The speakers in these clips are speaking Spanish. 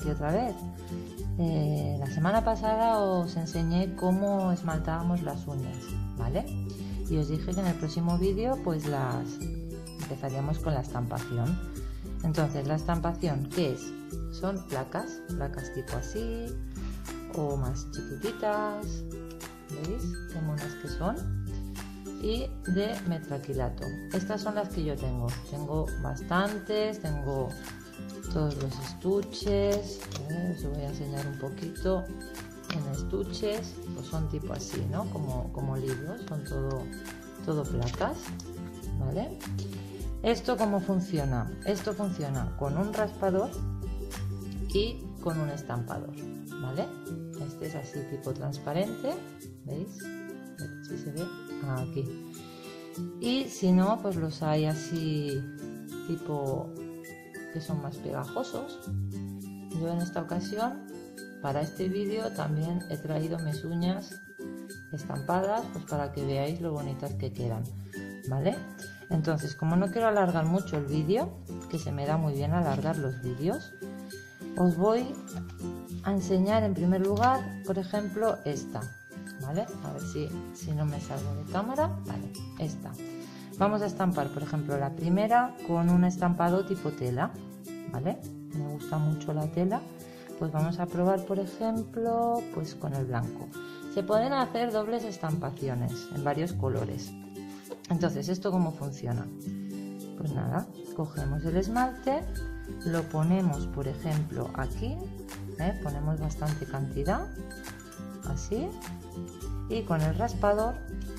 aquí otra vez. La semana pasada os enseñé cómo esmaltábamos las uñas, ¿vale? Y os dije que en el próximo vídeo pues empezaríamos con la estampación. Entonces, la estampación, ¿qué es? Son placas tipo así o más chiquititas, ¿veis? Qué monas que son. Y de metraquilato. Estas son las que yo tengo. Tengo bastantes, tengo todos los estuches. Os voy a enseñar un poquito en estuches. Pues son tipo así, ¿no? Como libros, son todo placas, ¿vale? ¿Esto cómo funciona? Esto funciona con un raspador y con un estampador, ¿vale? Este es así tipo transparente, ¿veis? A ver si se ve aquí. Y si no, pues los hay así tipo que son más pegajosos. Yo en esta ocasión, para este vídeo, también he traído mis uñas estampadas, pues para que veáis lo bonitas que quedan, ¿vale? Entonces, como no quiero alargar mucho el vídeo, que se me da muy bien alargar los vídeos, os voy a enseñar en primer lugar, por ejemplo, esta, ¿vale? A ver si no me salgo de cámara. Vale, esta. Vamos a estampar, por ejemplo, la primera con un estampado tipo tela, ¿vale? Me gusta mucho la tela. Pues vamos a probar, por ejemplo, pues con el blanco. Se pueden hacer dobles estampaciones en varios colores. Entonces, ¿esto cómo funciona? Pues nada, cogemos el esmalte, lo ponemos, por ejemplo, aquí, ponemos bastante cantidad, así, y con el raspador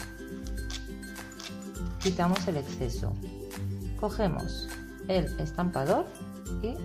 quitamos el exceso. Cogemos el estampador y,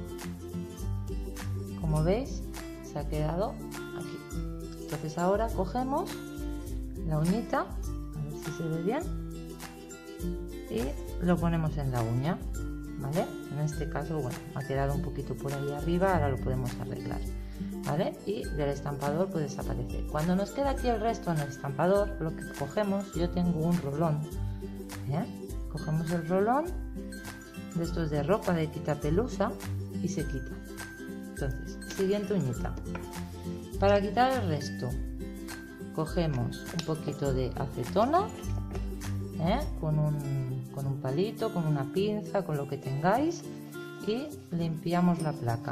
como veis, se ha quedado aquí. Entonces ahora cogemos la uñita, a ver si se ve bien, y lo ponemos en la uña, ¿vale? En este caso, bueno, ha quedado un poquito por ahí arriba, ahora lo podemos arreglar, ¿vale? Y del estampador pues desaparece. Cuando nos queda aquí el resto en el estampador, lo que cogemos, yo tengo un rolón, cogemos el rolón de estos de ropa de quitapelusa y se quita. Entonces, siguiente uñita. Para quitar el resto, cogemos un poquito de acetona, con un palito, con una pinza, con lo que tengáis, y limpiamos la placa.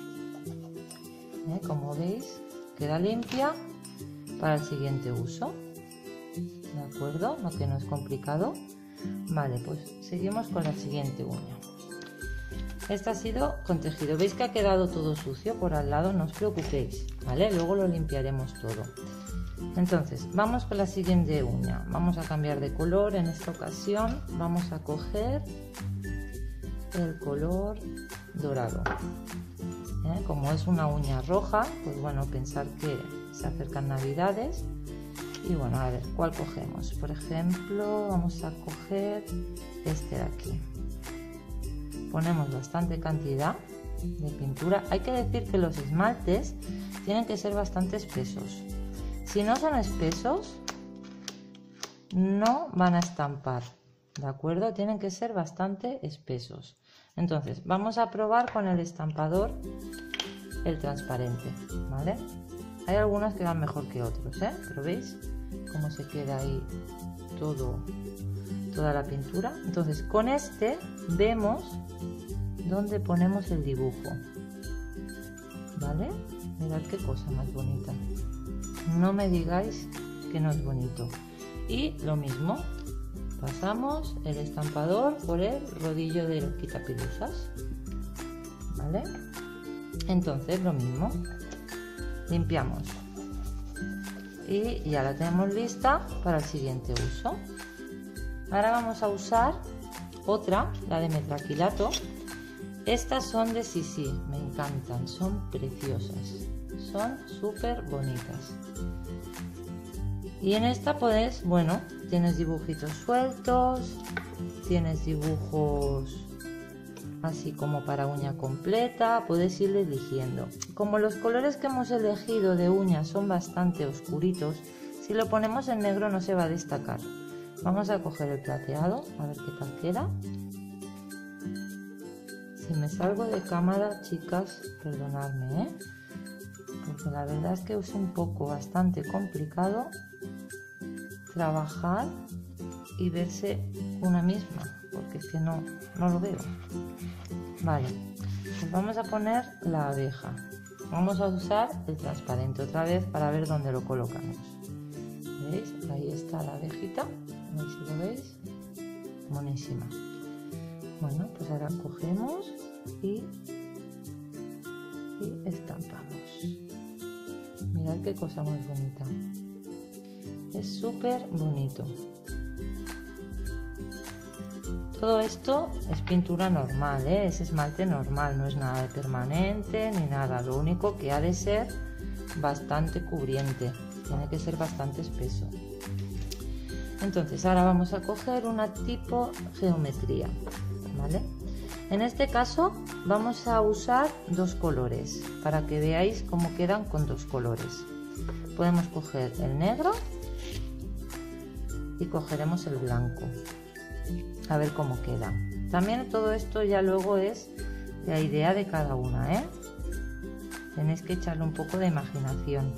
Como veis, queda limpia para el siguiente uso. ¿De acuerdo? No, que no es complicado. Vale, pues seguimos con la siguiente uña. Esta ha sido con tejido. ¿Veis que ha quedado todo sucio por al lado? No os preocupéis, ¿vale? Luego lo limpiaremos todo. Entonces, vamos con la siguiente uña. Vamos a cambiar de color. En esta ocasión vamos a coger el color dorado. Como es una uña roja, pues bueno, pensar que se acercan navidades. Y bueno, a ver, ¿cuál cogemos? Por ejemplo, vamos a coger este de aquí. Ponemos bastante cantidad de pintura. Hay que decir que los esmaltes tienen que ser bastante espesos. Si no son espesos, no van a estampar, ¿de acuerdo? Tienen que ser bastante espesos. Entonces, vamos a probar con el estampador, el transparente, ¿vale? Hay algunos que van mejor que otros, pero ¿veis cómo se queda ahí toda la pintura? Entonces, con este vemos dónde ponemos el dibujo, ¿vale? Mirad qué cosa más bonita. No me digáis que no es bonito. Y lo mismo, pasamos el estampador por el rodillo de los quitapelusas, ¿vale? Entonces lo mismo, limpiamos y ya la tenemos lista para el siguiente uso. Ahora vamos a usar otra, la de metraquilato. Estas son de Sisi, me encantan, son preciosas, son súper bonitas. Y en esta puedes, bueno, tienes dibujitos sueltos, tienes dibujos así como para uña completa, puedes ir eligiendo. Como los colores que hemos elegido de uñas son bastante oscuritos, si lo ponemos en negro no se va a destacar. Vamos a coger el plateado, a ver qué tal queda. Si me salgo de cámara, chicas, perdonadme, ¿eh? Porque la verdad es que es un poco bastante complicado trabajar y verse una misma, porque es que no lo veo. Vale, pues vamos a poner la abeja. Vamos a usar el transparente otra vez para ver dónde lo colocamos. ¿Veis? Ahí está la abejita, a ver si lo veis. Buenísima. Bueno, pues ahora cogemos y estampamos. Mirad qué cosa más bonita. Es súper bonito. Todo esto es pintura normal, ¿eh? Es esmalte normal, no es nada de permanente ni nada. Lo único que ha de ser bastante cubriente, tiene que ser bastante espeso. Entonces ahora vamos a coger una tipo geometría, ¿vale? En este caso vamos a usar dos colores para que veáis cómo quedan con dos colores. Podemos coger el negro y cogeremos el blanco. A ver cómo queda. También todo esto ya luego es la idea de cada una, ¿eh? Tenéis que echarle un poco de imaginación.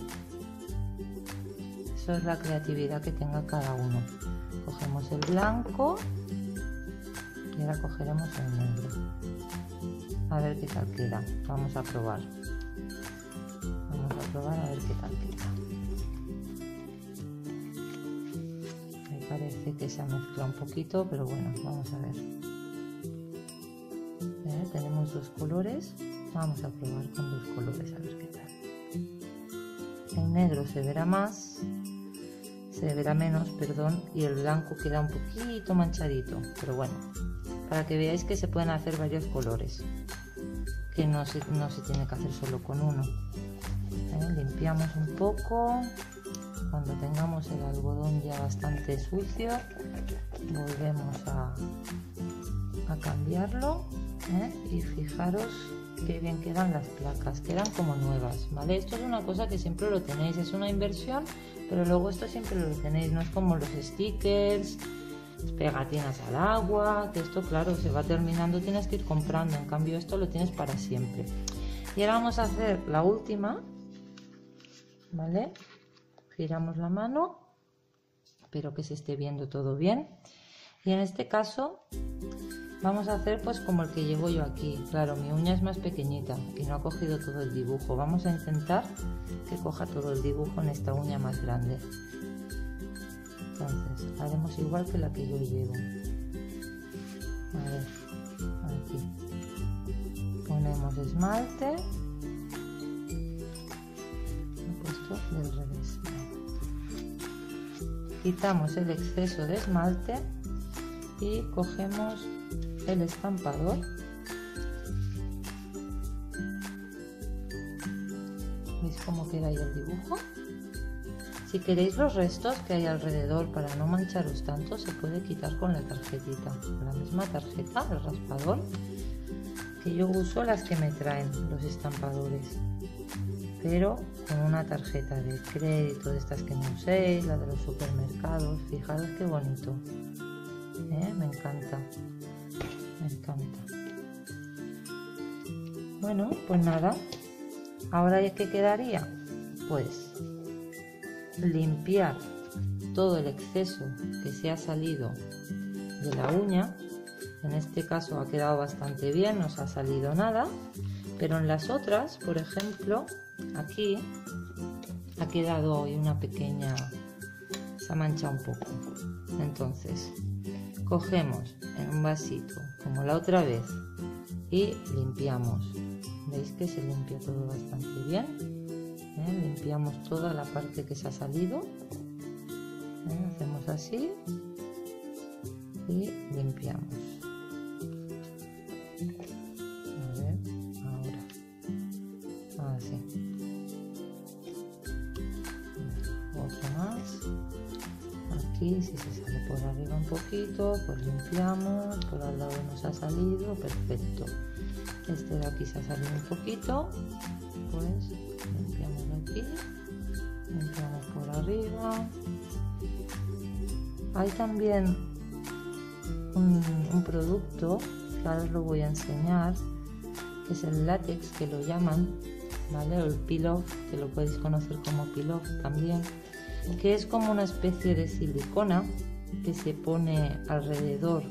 Eso es la creatividad que tenga cada uno. Cogemos el blanco y ahora cogeremos el negro. A ver qué tal queda. Vamos a probar. Vamos a probar a ver qué tal queda. Parece que se ha mezclado un poquito, pero bueno, vamos a ver. Tenemos dos colores, vamos a probar con dos colores a ver qué tal. El negro se verá más, se verá menos, perdón, y el blanco queda un poquito manchadito, pero bueno, para que veáis que se pueden hacer varios colores, que no se tiene que hacer solo con uno. Limpiamos un poco. Cuando tengamos el algodón ya bastante sucio, volvemos a cambiarlo, ¿eh? Y fijaros qué bien quedan las placas, quedan como nuevas, ¿vale? Esto es una cosa que siempre lo tenéis, es una inversión, pero luego esto siempre lo tenéis, no es como los stickers, pegatinas al agua, que esto claro se va terminando, tienes que ir comprando, en cambio esto lo tienes para siempre. Y ahora vamos a hacer la última, ¿vale? Giramos la mano, espero que se esté viendo todo bien, y en este caso vamos a hacer pues como el que llevo yo aquí. Claro, mi uña es más pequeñita y no ha cogido todo el dibujo, vamos a intentar que coja todo el dibujo en esta uña más grande. Entonces haremos igual que la que yo llevo. A ver, aquí ponemos esmalte, he puesto del revés. Quitamos el exceso de esmalte y cogemos el estampador. ¿Veis cómo queda ahí el dibujo? Si queréis los restos que hay alrededor para no mancharos tanto, se puede quitar con la tarjetita, la misma tarjeta, el raspador, que yo uso las que me traen los estampadores, pero con una tarjeta de crédito de estas que no uséis, la de los supermercados. Fijaros qué bonito, me encanta, me encanta. Bueno, pues nada, ahora ¿qué quedaría? Pues limpiar todo el exceso que se ha salido de la uña. En este caso ha quedado bastante bien, no se ha salido nada, pero en las otras, por ejemplo, aquí ha quedado hoy una pequeña, se ha manchado un poco. Entonces cogemos en un vasito como la otra vez y limpiamos. Veis que se limpia todo bastante bien. Limpiamos toda la parte que se ha salido. Hacemos así y limpiamos. A ver, ahora así. Otro más. Aquí si se sale por arriba un poquito, pues limpiamos. Por al lado nos ha salido, perfecto. Este de aquí se ha salido un poquito, pues limpiamos aquí, limpiamos por arriba. Hay también un producto que ahora os lo voy a enseñar, que es el látex que lo llaman, ¿vale? O el peel-off, que lo podéis conocer como peel-off también, que es como una especie de silicona que se pone alrededor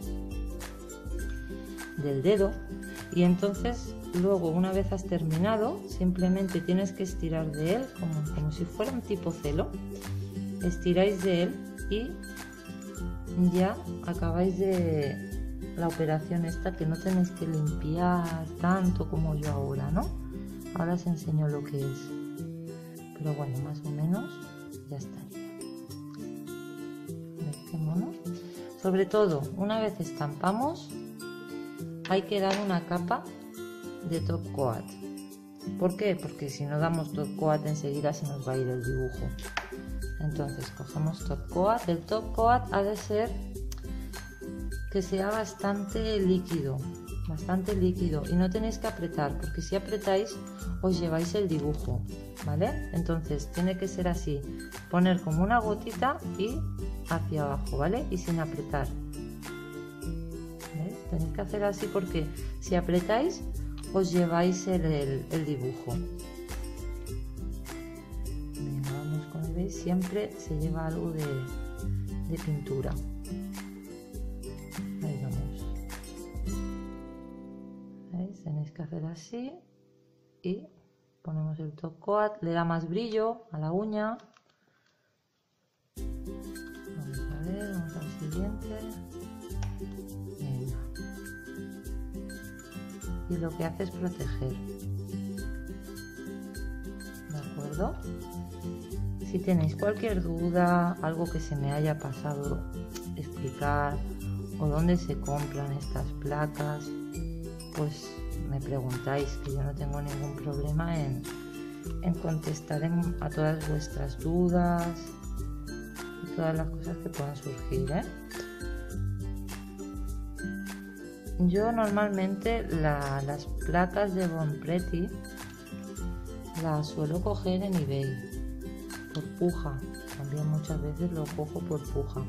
del dedo, y entonces luego, una vez has terminado, simplemente tienes que estirar de él como si fuera un tipo celo. Estiráis de él y ya acabáis de la operación esta, que no tenéis que limpiar tanto como yo ahora, ¿no? Ahora os enseño lo que es, pero bueno, más o menos ya estaría. ¿Veis qué mono? Sobre todo, una vez estampamos, hay que dar una capa de top coat. ¿Por qué? Porque si no damos top coat enseguida se nos va a ir el dibujo. Entonces cogemos top coat. El top coat ha de ser que sea bastante líquido y no tenéis que apretar, porque si apretáis os lleváis el dibujo, ¿vale? Entonces tiene que ser así, poner como una gotita y hacia abajo, ¿vale? Y sin apretar. ¿Veis? Tenéis que hacer así porque si apretáis os lleváis el dibujo. Venga, vamos con el, ¿veis? Siempre se lleva algo de pintura. Ahí vamos. ¿Veis? Tenéis que hacer así y ponemos el top coat, le da más brillo a la uña. Vamos a ver, vamos al siguiente. Venga. Y lo que hace es proteger. ¿De acuerdo? Si tenéis cualquier duda, algo que se me haya pasado explicar, o dónde se compran estas placas, pues me preguntáis, que yo no tengo ningún problema en contestar a todas vuestras dudas y todas las cosas que puedan surgir, ¿eh? Yo normalmente las placas de Bon Pretty las suelo coger en eBay por puja, también muchas veces lo cojo por puja,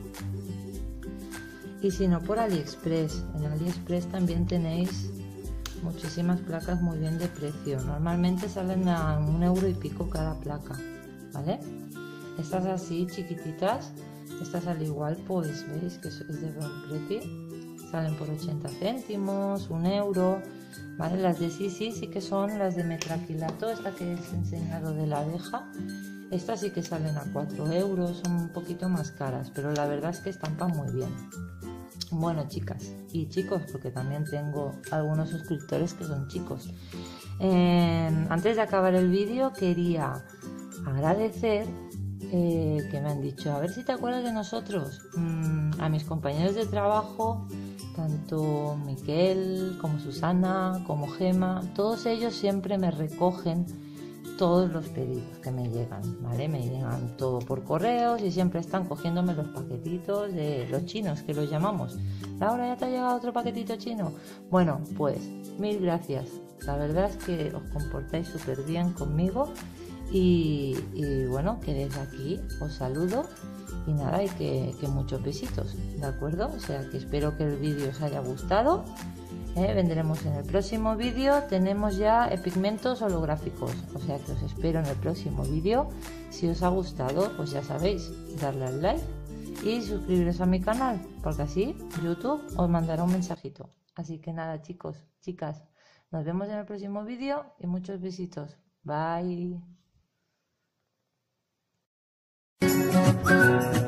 y si no por AliExpress. En AliExpress también tenéis muchísimas placas muy bien de precio, normalmente salen a 1 euro y pico cada placa, ¿vale? Estas así chiquititas, estas al igual pues veis que es de Bon Pretty, salen por 80 céntimos, 1 euro, ¿vale? Las de Sisi sí que son las de metraquilato, esta que os he enseñado de la abeja, estas sí que salen a 4 euros, son un poquito más caras, pero la verdad es que estampan muy bien. Bueno, chicas y chicos, porque también tengo algunos suscriptores que son chicos, antes de acabar el vídeo quería agradecer que me han dicho, a ver si te acuerdas de nosotros, a mis compañeros de trabajo, tanto Miquel como Susana como Gema, todos ellos siempre me recogen todos los pedidos que me llegan, ¿vale? Me llegan todo por correos y siempre están cogiéndome los paquetitos de los chinos, que los llamamos. Laura, ¿ya te ha llegado otro paquetito chino? Bueno, pues mil gracias. La verdad es que os comportáis súper bien conmigo y bueno, que desde aquí os saludo y nada, y que muchos besitos, ¿de acuerdo? O sea que espero que el vídeo os haya gustado. Vendremos en el próximo vídeo, tenemos ya pigmentos holográficos, o sea que os espero en el próximo vídeo. Si os ha gustado, pues ya sabéis, darle al like y suscribiros a mi canal, porque así YouTube os mandará un mensajito. Así que nada, chicos, chicas, nos vemos en el próximo vídeo y muchos besitos. Bye.